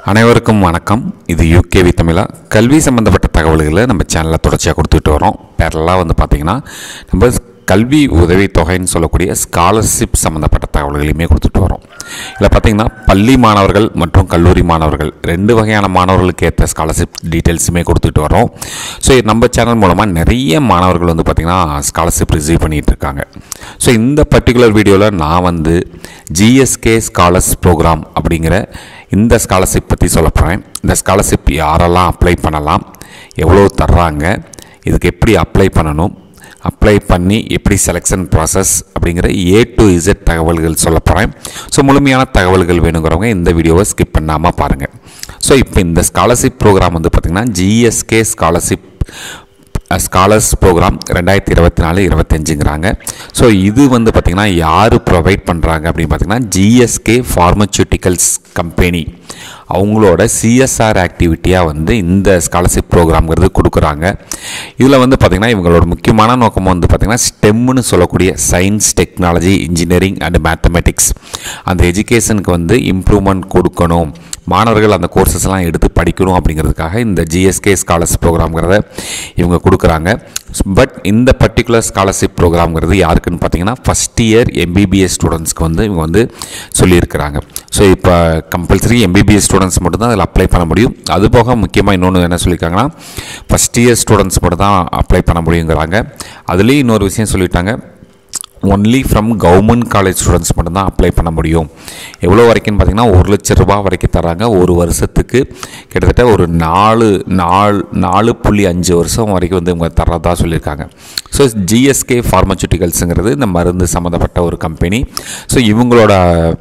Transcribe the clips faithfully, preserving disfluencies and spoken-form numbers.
அனைவருக்கும் வணக்கம். இது யூகேவி தமிழா. கல்வி சம்பந்தப்பட்ட தகவல்களை நம்ம சேனலில் தொடர்ச்சியாக கொடுத்துட்டு வரோம். பேரலாக வந்து பார்த்திங்கன்னா நம்ம கல்வி உதவித்தொகைன்னு சொல்லக்கூடிய ஸ்காலர்ஷிப் சம்மந்தப்பட்ட தகவல்களையுமே கொடுத்துட்டு வரோம். இதில் பார்த்திங்கன்னா பள்ளி மாணவர்கள் மற்றும் கல்லூரி மாணவர்கள் ரெண்டு வகையான மாணவர்களுக்கு ஏற்ற ஸ்காலர்ஷிப் டீட்டெயில்ஸுமே கொடுத்துட்டு வரோம். ஸோ நம்ம சேனல் மூலமாக நிறைய மாணவர்கள் வந்து பார்த்திங்கன்னா ஸ்காலர்ஷிப் ரிசீவ் பண்ணிகிட்டு இருக்காங்க. ஸோ இந்த பர்டிகுலர் வீடியோவில் நான் வந்து ஜிஎஸ்கே ஸ்காலர்ஷிப் ப்ரோக்ராம் அப்படிங்கிற இந்த ஸ்காலர்ஷிப் பற்றி சொல்ல போகிறேன். இந்த ஸ்காலர்ஷிப் யாரெல்லாம் அப்ளை பண்ணலாம், எவ்வளோ தர்றாங்க, இதுக்கு எப்படி அப்ளை பண்ணணும், அப்ளை பண்ணி எப்படி செலெக்ஷன் ப்ராசஸ் அப்படிங்கிற ஏ டு இசட் தகவல்கள் சொல்ல போகிறேன். ஸோ முழுமையான தகவல்கள் வேணுங்கிறவங்க இந்த வீடியோவை ஸ்கிப் பண்ணாமல் பாருங்கள். ஸோ இப்போ இந்த ஸ்காலர்ஷிப் ப்ரோக்ராம் வந்து பார்த்திங்கன்னா ஜிஎஸ்கே ஸ்காலர்ஷிப் ஸ்காலர்ஸ் ப்ரோக்ராம் ரெண்டாயிரத்தி இருபத்தி நாலு இருபத்தஞ்சுங்கிறாங்க. ஸோ இது வந்து பார்த்திங்கன்னா யார் ப்ரொவைட் பண்ணுறாங்க அப்படின்னு பார்த்திங்கன்னா ஜிஎஸ்கே ஃபார்மசூட்டிக்கல்ஸ் கம்பெனி அவங்களோட சிஎஸ்ஆர் ஆக்டிவிட்டியாக வந்து இந்த ஸ்காலர்ஷிப் ப்ரோக்ராம்ங்கிறது கொடுக்குறாங்க. இதில் வந்து பார்த்திங்கன்னா இவங்களோட முக்கியமான நோக்கம் வந்து பார்த்திங்கன்னா ஸ்டெம்னு சொல்லக்கூடிய science, technology, engineering and mathematics அந்த எஜுகேஷனுக்கு வந்து இம்ப்ரூவ்மெண்ட் கொடுக்கணும், மாணவர்கள் அந்த கோர்சஸ்லாம் எடுத்து படிக்கணும் அப்படிங்கிறதுக்காக இந்த ஜிஎஸ்கே ஸ்காலர்ஷிப் ப்ரோக்ராம்ங்கிறத இவங்க கொடுக்குறாங்க. பட் இந்த பர்டிகுலர் ஸ்காலர்ஷிப் ப்ரோக்ராம்ங்கிறது யாருக்குன்னு பார்த்தீங்கன்னா ஃபஸ்ட் இயர் எம்பிபிஎஸ் ஸ்டூடெண்ட்ஸ்க்கு வந்து இவங்க வந்து சொல்லியிருக்கிறாங்க. ஸோ இப்போ கம்பல்சரி எம்பிபிஎஸ் ஸ்டூடெண்ட்ஸ் மட்டும் தான் அதில் அப்ளை பண்ண முடியும். அதுபோக முக்கியமாக இன்னொன்று என்ன சொல்லியிருக்காங்கன்னா ஃபஸ்ட் இயர் ஸ்டூடெண்ட்ஸ் மட்டும் தான் அப்ளை பண்ண முடியுங்கிறாங்க. அதுலேயும் இன்னொரு விஷயம் சொல்லிட்டாங்க, only from government college students மட்டும்தான் அப்ளை பண்ண முடியும். எவ்வளோ வரைக்கும்னு பார்த்திங்கன்னா ஒரு லட்ச ரூபா வரைக்கும் தராங்க. ஒரு வருஷத்துக்கு கிட்டத்தட்ட ஒரு நாலு நாலு நாலு புள்ளி அஞ்சு வருஷம் வரைக்கும் வந்து இவங்க தர்றதா சொல்லியிருக்காங்க. ஸோ ஜிஎஸ்கே ஃபார்மசூட்டிக்கல்ஸுங்கிறது இந்த மருந்து சம்மந்தப்பட்ட ஒரு கம்பெனி. ஸோ இவங்களோட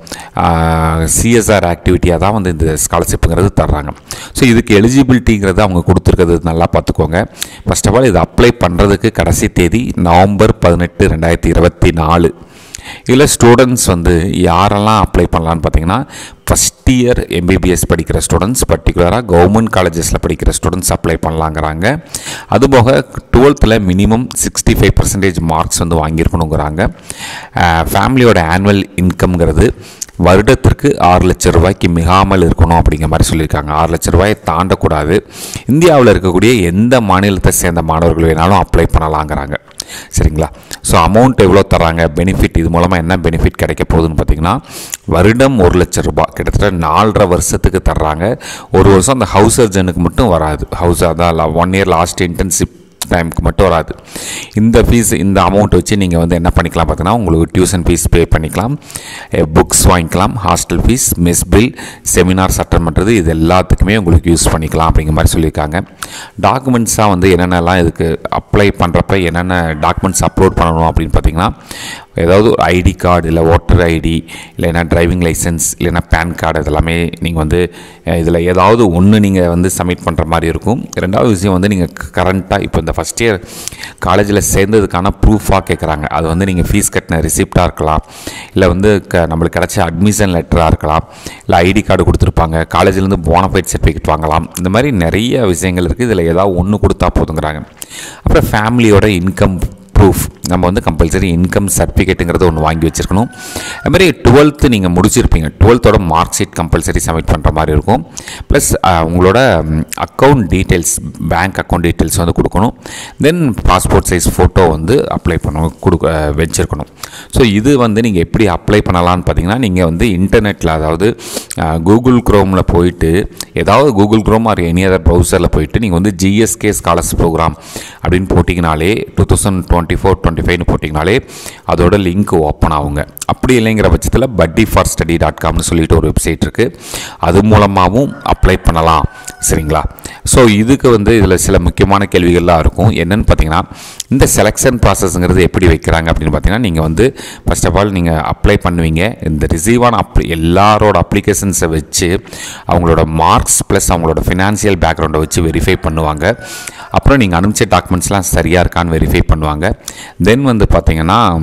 சிஎஸ்ஆர் ஆக்டிவிட்டியாக தான் வந்து இந்த ஸ்காலர்ஷிப்புங்கிறது தர்றாங்க. ஸோ இதுக்கு எலிஜிபிலிட்டிங்கிறது அவங்க கொடுத்துருக்கிறது நல்லா பார்த்துக்கோங்க. ஃபர்ஸ்ட் ஆஃப் ஆல் இது அப்ளை பண்ணுறதுக்கு கடைசி தேதி நவம்பர் பதினெட்டு ரெண்டாயிரத்தி இருபத்தி நாலு. இதில் ஸ்டூடெண்ட்ஸ் வந்து யாரெல்லாம் அப்ளை பண்ணலான்னு பார்த்தீங்கன்னா ஃபஸ்ட் இயர் எம்பிபிஎஸ் படிக்கிற ஸ்டூடெண்ட்ஸ், பர்டிகுலராக கவர்மெண்ட் காலேஜஸில் படிக்கிற ஸ்டூடெண்ட்ஸ் அப்ளை பண்ணலாங்கிறாங்க. அதுபோக டுவெல்த்தில் minimum sixty five percentage marks வந்து வாங்கியிருக்கணுங்கிறாங்க. ஃபேமிலியோட ஆனுவல் இன்கம்ங்கிறது வருடத்திற்கு ஆறு லட்சம் ரூபாய்க்கு மிகாமல் இருக்கணும் அப்படிங்கிற மாதிரி சொல்லியிருக்காங்க. ஆறு லட்சம் ரூபாயை தாண்டக்கூடாது. இந்தியாவில் இருக்கக்கூடிய எந்த மாநிலத்தை சேர்ந்த மாணவர்கள் வேணாலும் அப்ளை பண்ணலாங்கிறாங்க. சரிங்களா? ஸோ அமௌண்ட் எவ்வளோ தராங்க, பெனிஃபிட், இது மூலமாக என்ன பெனிஃபிட் கிடைக்க போகுதுன்னு பார்த்தீங்கன்னா வருடம் ஒரு லட்சம் ரூபாய் கிட்டத்தட்ட நாலரை வருஷத்துக்கு தர்றாங்க. ஒரு வருஷம் அந்த ஹவுஸ் சர்ஜனுக்கு மட்டும் வராது. ஹவுஸ் அதான் ஒன் இயர் லாஸ்ட் இன்டர்ன்ஷிப் டைமுக்கு மட்டும் வராது. இந்த ஃபீஸ் இந்த அமௌண்ட் வச்சு நீங்கள் வந்து என்ன பண்ணிக்கலாம் பார்த்தீங்கன்னா உங்களுக்கு டியூஷன் ஃபீஸ் பே பண்ணிக்கலாம், புக்ஸ் வாங்கிக்கலாம், hostel fees, mess bill, seminars attend பண்ணுறது, இது எல்லாத்துக்குமே உங்களுக்கு யூஸ் பண்ணிக்கலாம் அப்படிங்கிற மாதிரி சொல்லியிருக்காங்க. டாக்குமெண்ட்ஸாக வந்து என்னென்னலாம் இதுக்கு அப்ளை பண்ணுறப்ப என்னென்ன டாக்குமெண்ட்ஸ் அப்லோட் பண்ணணும் அப்படின்னு பார்த்தீங்கன்னா ஏதாவது ஒரு ஐடி கார்டு, இல்லை ஓட்டர் ஐடி, இல்லைன்னா டிரைவிங் லைசன்ஸ், இல்லைன்னா பேன் கார்டு, இதெல்லாமே நீங்கள் வந்து இதில் ஏதாவது ஒன்று நீங்கள் வந்து சப்மிட் பண்ணுற மாதிரி இருக்கும். ரெண்டாவது விஷயம் வந்து நீங்கள் கரண்ட்டாக இப்போ இந்த ஃபஸ்ட் இயர் காலேஜில் சேர்ந்ததுக்கான ப்ரூஃபாக கேட்குறாங்க. அது வந்து நீங்கள் ஃபீஸ் கட்டின ரிசிப்டாக இருக்கலாம், இல்லை வந்து க நம்மளுக்கு கிடச்ச அட்மிஷன் லெட்டராக இருக்கலாம், இல்லை ஐடி கார்டு கொடுத்துருப்பாங்க, காலேஜிலேருந்து போனஃபைட் சர்டிஃபிகேட் வாங்கலாம். இந்த மாதிரி நிறைய விஷயங்கள் இருக்குது. இதில் ஏதாவது ஒன்று கொடுத்தா போதுங்கிறாங்க. அப்புறம் ஃபேமிலியோட இன்கம் ப்ரூஃப், நம்ம வந்து கம்பல்சரி இன்கம் சர்டிஃபிகேட்டுங்கிறது ஒன்று வாங்கி வச்சுருக்கணும். அதுமாதிரி டுவெல்த்து நீங்கள் முடிச்சிருப்பீங்க, டுவெல்த்தோட மார்க் ஷீட் கம்பல்சரி சப்மிட் பண்ணுற மாதிரி இருக்கும். ப்ளஸ் உங்களோட account details, bank account details வந்து கொடுக்கணும். தென் பாஸ்போர்ட் சைஸ் ஃபோட்டோ வந்து அப்ளை பண்ண கொடுக்க வச்சுருக்கணும். ஸோ இது வந்து நீங்கள் எப்படி அப்ளை பண்ணலான்னு பார்த்தீங்கன்னா நீங்கள் வந்து இன்டர்நெட்டில், அதாவது கூகுள் க்ரோமில் போயிட்டு, ஏதாவது Google Chrome or any other ப்ரௌசரில் போயிட்டு நீங்கள் வந்து ஜிஎஸ்கே ஸ்காலர்ஷிப் ப்ரோக்ராம் அப்படின்னு போட்டிங்கனாலே two thousand twenty four twenty ஃபைவ்னு போட்டிங்கனாலே அதோட லிங்க் ஓப்பன் ஆகுங்க. அப்படி இல்லைங்கிற பட்சத்தில் பட்டி ஃபார் ஸ்டடி டாட் காம்னு சொல்லிட்டு ஒரு வெப்சைட் இருக்குது, அது மூலமாகவும் அப்ளை பண்ணலாம். சரிங்களா? ஸோ இதுக்கு வந்து இதில் சில முக்கியமான கேள்விகள்லாம் இருக்கும். என்னென்னு பார்த்தீங்கன்னா இந்த செலெக்ஷன் ப்ராசஸ்ங்கிறது எப்படி வைக்கிறாங்க அப்படின்னு பார்த்தீங்கன்னா நீங்கள் வந்து ஃபர்ஸ்ட் ஆஃப் ஆல் நீங்கள் அப்ளை பண்ணுவீங்க. இந்த ரிசீவான அப் எல்லாரோட அப்ளிகேஷன்ஸை வச்சு அவங்களோட மார்க்ஸ் ப்ளஸ் அவங்களோட ஃபினான்ஷியல் பேக்ரவுண்டை வச்சு வெரிஃபை பண்ணுவாங்க. அப்புறம் நீங்கள் அனுப்பிச்ச டாக்குமெண்ட்ஸ்லாம் சரியாக இருக்கான்னு வெரிஃபை பண்ணுவாங்க. தென் வந்து பார்த்தீங்கன்னா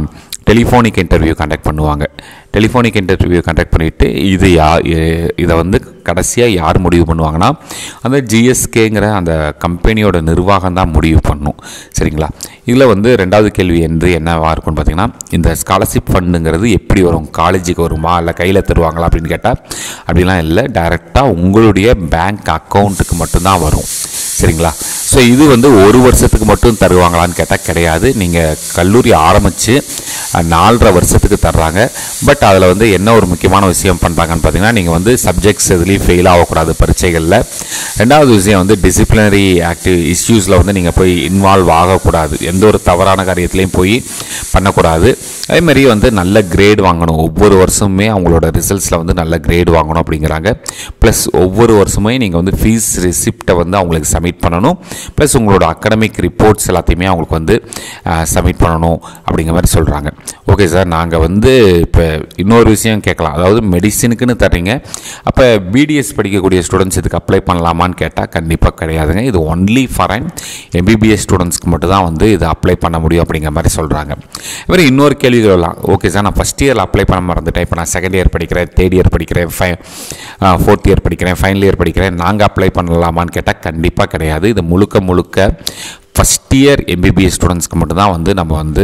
டெலிஃபோனிக் இன்டர்வியூ கண்டக்ட் பண்ணுவாங்க. டெலிஃபோனிக் இன்டர்வியூ கண்டக்ட் பண்ணிவிட்டு இது யா இதை வந்து கடைசியாக யார் முடிவு பண்ணுவாங்கன்னா அந்த ஜிஎஸ்கேங்கிற அந்த கம்பெனியோட நிர்வாகம் தான் முடிவு பண்ணும். சரிங்களா? இதில் வந்து ரெண்டாவது கேள்வி என்று என்னவாக இருக்கும்னு பார்த்தீங்கன்னா, இந்த ஸ்காலர்ஷிப் ஃபண்டுங்கிறது எப்படி வரும்? காலேஜுக்கு வருமா இல்லை கையில் தருவாங்களா அப்படின்னு கேட்டால் அப்படிலாம் இல்லை. டைரெக்டாக உங்களுடைய பேங்க் அக்கௌண்ட்டுக்கு மட்டும்தான் வரும். சரிங்களா? ஸோ இது வந்து ஒரு வருஷத்துக்கு மட்டும் தருவாங்களான்னு கேட்டால் கிடையாது. நீங்கள் கல்லூரி ஆரம்பித்து நாலரை வருஷத்துக்கு தர்றாங்க. பட் அதில் வந்து என்ன ஒரு முக்கியமான விஷயம் பண்ணுறாங்கன்னு பார்த்தீங்கன்னா, நீங்கள் வந்து சப்ஜெக்ட்ஸ் எதுலேயும் ஃபெயில் ஆகக்கூடாது பரீட்சைகளில். ரெண்டாவது விஷயம் வந்து டிசிப்ளினரி ஆக்டிவ் இஷ்யூஸில் வந்து நீங்கள் போய் இன்வால்வ் ஆகக்கூடாது. எந்த ஒரு தவறான காரியத்துலேயும் போய் பண்ணக்கூடாது. அதேமாதிரி வந்து நல்ல கிரேட் வாங்கணும். ஒவ்வொரு வருஷமுமே அவங்களோட ரிசல்ட்ஸில் வந்து நல்ல கிரேட் வாங்கணும் அப்படிங்கிறாங்க. ப்ளஸ் ஒவ்வொரு வருஷமே நீங்கள் வந்து ஃபீஸ் ரிசிப்டை வந்து அவங்களுக்கு சப்மிட் பண்ணணும். ப்ளஸ் உங்களோட அகடமிக் ரிப்போர்ட்ஸ் எல்லாத்தையுமே அவங்களுக்கு வந்து சப்மிட் பண்ணணும் அப்படிங்கிற மாதிரி சொல்கிறாங்க. ஓகே சார், நாங்கள் வந்து இப்போ இன்னொரு விஷயம் கேட்கலாம். அதாவது மெடிசினுக்குன்னு தர்றீங்க, அப்போ பிடிஎஸ் படிக்கக்கூடிய ஸ்டூடெண்ட்ஸ் இதுக்கு அப்ளை பண்ணலாமான்னு கேட்டால் கண்டிப்பாக கிடையாதுங்க. இது ஒன்லி ஃபார் அண்ட் எம்பிபிஎஸ் ஸ்டூடெண்ட்ஸ்க்கு மட்டும் தான் வந்து இதை அப்ளை பண்ண முடியும் அப்படிங்கிற மாதிரி சொல்கிறாங்க. இவர் இன்னொரு கேள்விகள் எல்லாம், ஓகே சார் நான் ஃபஸ்ட் இயரில் அப்ளை பண்ண மறந்துட்டேன், இப்போ நான் செகண்ட் இயர் படிக்கிறேன், தேர்ட் இயர் படிக்கிறேன், ஃபை ஃபோர்த் இயர் படிக்கிறேன், ஃபைனல் இயர் படிக்கிறேன், நாங்கள் அப்ளை பண்ணலாமான்னு கேட்டால் கண்டிப்பாக கிடையாது. இது முழுக்க முழுக்க ஃபஸ்ட் இயர் எம்பிபிஎஸ் ஸ்டூடெண்ட்ஸ்க்கு மட்டும்தான் வந்து நம்ம வந்து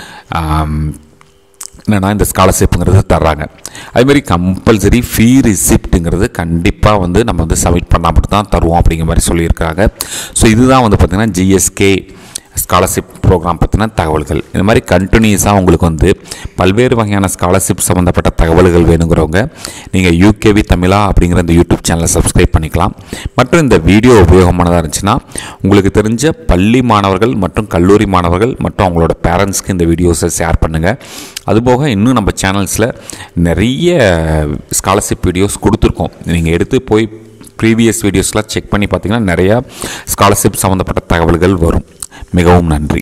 என்னென்னா இந்த ஸ்காலர்ஷிப்புங்கிறது தர்றாங்க. அதுமாதிரி கம்பல்சரி ஃபீ ரிசிப்ட்டுங்கிறது கண்டிப்பாக வந்து நம்ம வந்து சப்மிட் பண்ணால் மட்டும் தான் தருவோம் அப்படிங்கிற மாதிரி சொல்லியிருக்காங்க. ஸோ இதுதான் வந்து பார்த்திங்கன்னா ஜிஎஸ்கே ஸ்காலர்ஷிப் ப்ரோக்ராம் பற்றின தகவல்கள். இந்த மாதிரி கண்டினியூஸாக உங்களுக்கு வந்து பல்வேறு வகையான ஸ்காலர்ஷிப் சம்மந்தப்பட்ட தகவல்கள் வேணுங்கிறவங்க நீங்கள் யூகேவி தமிழா அப்படிங்கிற இந்த யூடியூப் சேனலை சப்ஸ்கிரைப் பண்ணிக்கலாம். மற்றும் இந்த வீடியோ உபயோகமானதாக இருந்துச்சுன்னா உங்களுக்கு தெரிஞ்ச பள்ளி மாணவர்கள் மற்றும் கல்லூரி மாணவர்கள் மற்றும் அவங்களோட பேரண்ட்ஸ்க்கு இந்த வீடியோஸை ஷேர் பண்ணுங்கள். அதுபோக இன்னும் நம்ம சேனல்ஸில் நிறைய ஸ்காலர்ஷிப் வீடியோஸ் கொடுத்துருக்கோம். நீங்கள் எடுத்து போய் ப்ரீவியஸ் வீடியோஸ்லாம் செக் பண்ணி பார்த்தீங்கன்னா நிறையா ஸ்காலர்ஷிப் சம்மந்தப்பட்ட தகவல்கள் வரும். மிகவும் நன்றி.